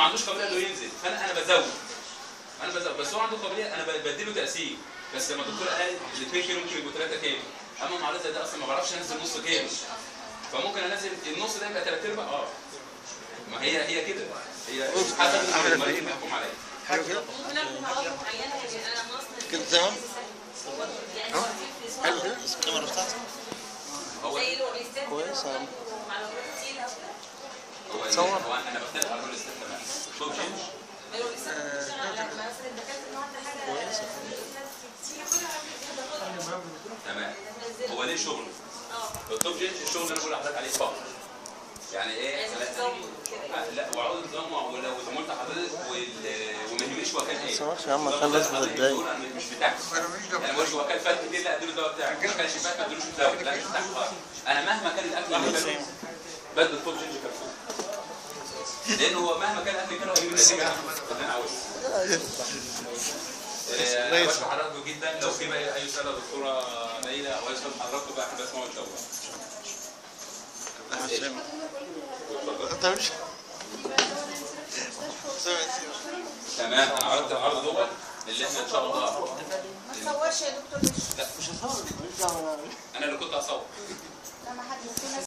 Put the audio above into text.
عندوش قابليه انه ينزل، فانا بزود بس هو عنده قابليه، انا بديله تقسيم. بس لما الدكتور قال ال 2 كيلو ممكن يبقوا 3 كيلو، اما مع ده اصلا ما بعرفش انزل نص كيلو، فممكن انزل النص ده يبقى 3/4. ما هي كده، هي حسب المريض اللي بيحكم عليا. ممكن اكون عضله معينه يعني انا ناقص كده تمام؟ يعني حلو كده الكاميرا بتاعتك زي الوريستات كويسه. معلومات كتير هو انا بختلف على الرول ستيت تمام. توب جينج الوريستات بتشتغل على مثلا الدكاتره النهارده حاجه كويسه تمام. هو ليه شغل؟ التوب جينج الشغل اللي انا بقول لحضرتك عليه فقط. يعني ايه؟ لا وعاوز نظام، ولو زملت حضرتك وما يهمنيش هو كان ايه. صراحه يا عم عشان الناس بتتضايق. مش بتاعتي. يعني ما هو كان فات كتير لا اديله الدواء بتاعك، ما كانش فات ما اديلوش الدواء، لا مش بتاعتي خالص. انا مهما كان الاكل اللي باكله بدي التوب جينج كبسول. لان هو مهما كان الاكل كده هيجيب النتيجه اللي انا عاوزها. بشكر حضراتكم جدا. لو في بقى اي سؤال يا دكتوره ليلى او اي سؤال حضراتكم بقى احب اسمعه ان شاء الله. تمام. انا عرضت العرض دوت اللي احنا ان شاء الله ما تصورش يا دكتور. لا مش هصور، انا اللي كنت هصور.